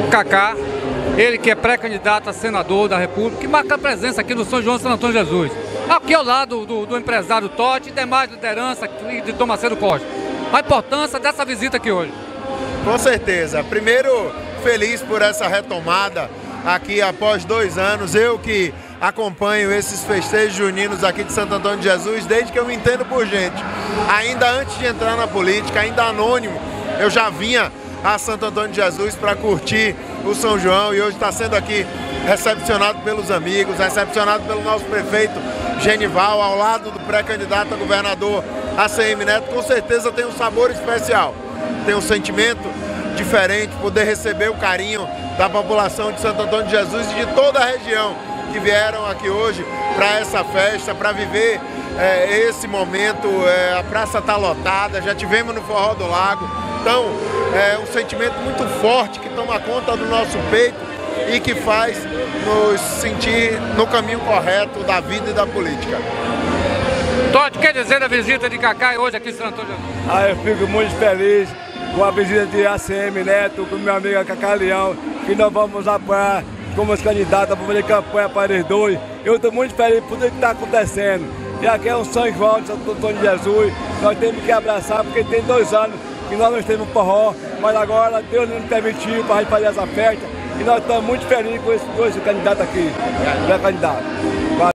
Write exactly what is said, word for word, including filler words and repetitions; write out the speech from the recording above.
Cacá, ele que é pré-candidato a senador da República, que marca a presença aqui no São João Santo Antônio de Jesus. Aqui ao lado do, do empresário Totti e demais liderança de Dom Macedo Costa. A importância dessa visita aqui hoje. Com certeza. Primeiro, feliz por essa retomada aqui após dois anos. Eu que acompanho esses festejos juninos aqui de Santo Antônio de Jesus desde que eu me entendo por gente. Ainda antes de entrar na política, ainda anônimo, eu já vinha a Santo Antônio de Jesus para curtir o São João e hoje está sendo aqui recepcionado pelos amigos, recepcionado pelo nosso prefeito Genival, ao lado do pré-candidato a governador A C M Neto. Com certeza tem um sabor especial, tem um sentimento diferente, poder receber o carinho da população de Santo Antônio de Jesus e de toda a região que vieram aqui hoje para essa festa, para viver é, esse momento. É, a praça está lotada, já tivemos no Forró do Lago, então é um sentimento muito forte que toma conta do nosso peito e que faz nos sentir no caminho correto da vida e da política. Totti, quer dizer a visita de Cacá hoje aqui em Santo Antônio? Ah, eu fico muito feliz com a visita de A C M Neto, com meu amigo Cacá Leão, que nós vamos apoiar como candidatos, vamos fazer campanha para eles dois. Eu estou muito feliz por tudo que está acontecendo. E aqui é o São João de Santo Antônio de Jesus, nós temos que abraçar, porque tem dois anos que nós não estamos no forró, mas agora Deus nos permitiu para a gente fazer essa festa. E nós estamos muito felizes com esses dois candidatos aqui, pré-candidatos.